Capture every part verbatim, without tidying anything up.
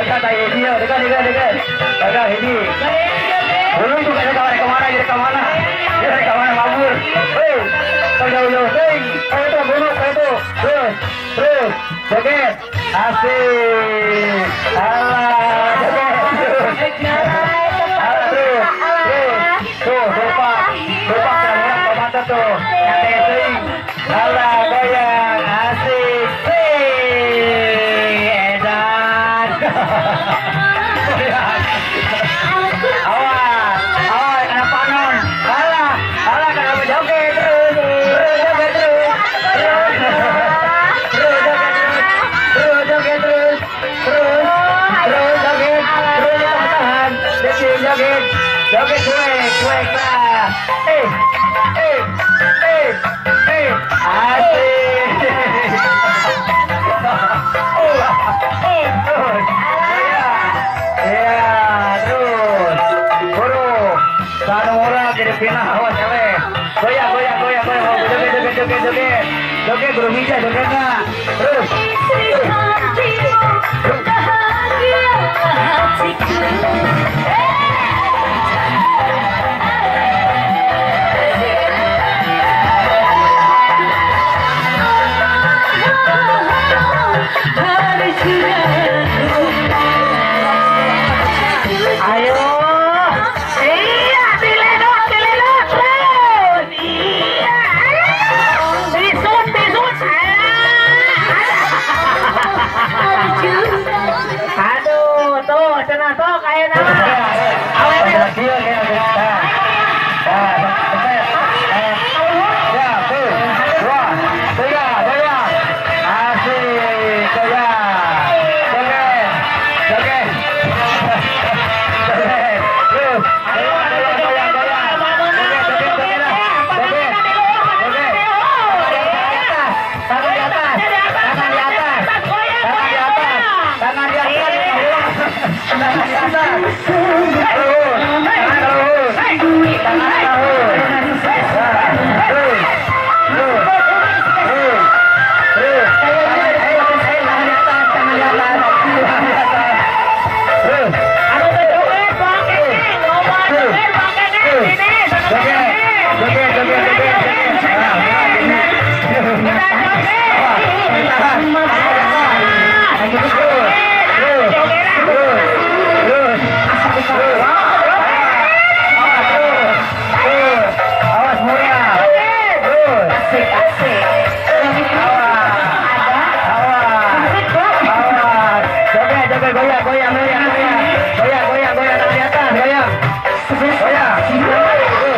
santai ini ya, dekat dekat dekat. Dekat ini. Dulu itu kayak kemana kemana jadi kemana? Jadi kemana mabur? Hei, jauh jauh, hei, kayak itu bunuh kayak itu, terus terus, joget, asik, alah, joget, terus, alah terus, terus, tuh, lupa, lupa kira-kira komando tuh, nanti sing, alah goyang, asik, hei, edan. Awas, awas, kena panon. Alah, alah kenapa joget terus, terus joget terus, terus, terus joget terus, terus joget terus, terus, terus joget, terus tahan, jadi joget, joget cuek, cuek lah. Eh, eh, eh, eh, asik. Oh, oh, terus, ya, ya, terus. Sanura jadi final awas cewek. Goyang goyang goyang goyang mau joget joget joget joget. Joget guru mija jogetnya. Terus. Ayo. Aduh, tuh, cenah sok kayak nama. Awalnya dia kayak gitu. Nah, ya, tuh, dua, tiga, goyang, asik, goyang, joget, joget, joget, terus, goyang, goyang, goyang, goyang, joget, joget, joget, joget, joget, tangan di atas, tangan di atas, tangan di atas, tangan di atas, tangan di atas, tangan di atas, luhur, tangan luhur, tangan luhur, terus, terus, terus, terus, tangan di atas, tangan di atas, tangan di atas, terus, aduh joget, pakai nih, ngomong joget, pakai nih, sini, joget, joget, joget, joget, nah, ini, tahan, terus, terus, terus, terus, terus, awas mulia, terus, asik, asik, awas, awas, awas, joget, joget, goyang, goyang, goyang, goyang, goyang, goyang, goyang, tangan di atas, goyang, goyang, terus,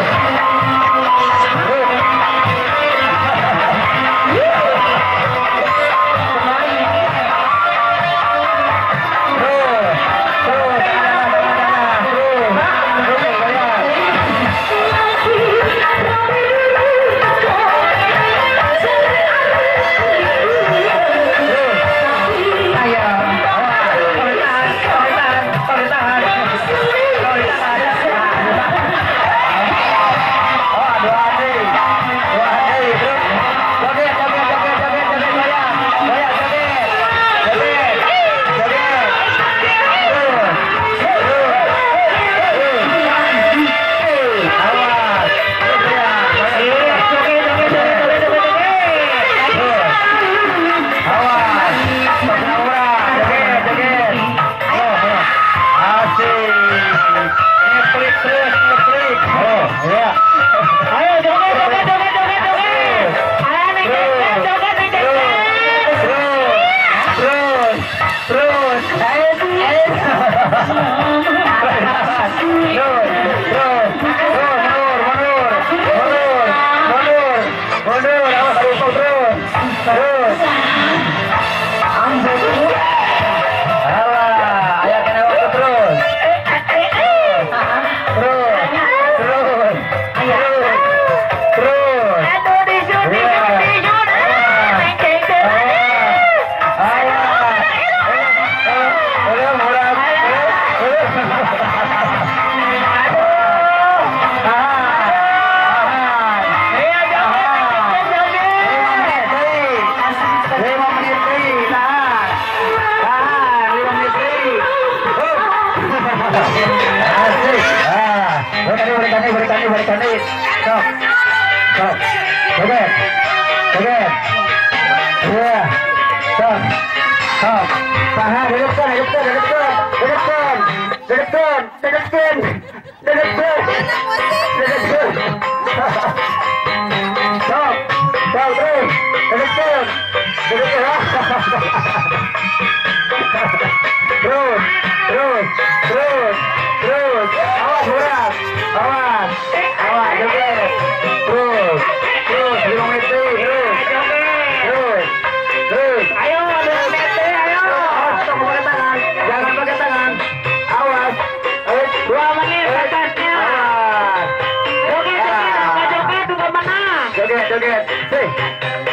balik kanit. Sok. Sok. Joget. Joget. Iya. Sok. Sok. Paha dudukkan, dudukkan, dudukkan. Dudukkan. Dudukkan, dudukkan. Dudukkan. Dudukkan. Sok. Sok terus. Dudukkan. Dudukkan. Terus. Terus. Terus. Terus. Awas murah. Awas. Awas joget. Terus. Terus lima menit terus. Terus. Terus. Ayo lima menit ayo. Awas stop pakai tangan. Jangan pakai tangan. Awas. Awas dua menit batasnya. Awas. Joget joget. Joget juga menang. Joget joget. Sih.